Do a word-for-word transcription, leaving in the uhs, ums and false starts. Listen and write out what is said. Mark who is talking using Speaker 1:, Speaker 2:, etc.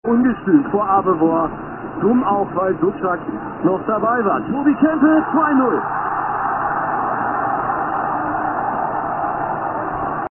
Speaker 1: Ungestüm vor Abevor. Dumm auch, weil Dutschak noch dabei war. Tobi Kempe, zwei null.